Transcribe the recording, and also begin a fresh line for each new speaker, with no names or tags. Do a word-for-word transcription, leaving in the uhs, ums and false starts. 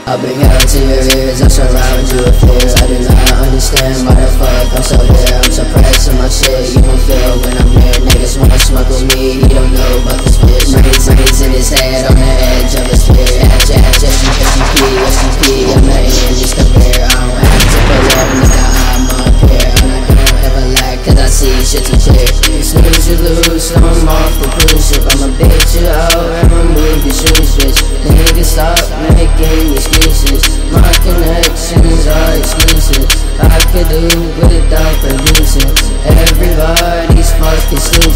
I'll bring hell to your ears, I'll surround you with fears. I do not understand why the fuck I'm so here. I'm so pressed on my shit, you won't feel when I'm near. Niggas wanna smoke with me, he don't know about this bitch. Brains, brains in his head, on the edge of a spear. H, H, S, S U P, S U P, I'm not in this career. I don't have to pull up, nigga, I'm up here. And I don't ever lag, cause I see shit too clear. You snooze, you lose, so I'm off the cruise ship. I'ma bitch you out and remove your shoes, bitch. Niggas stop making excuses. My connections are exclusive. I could do without producing. Everybody's fucking stupid.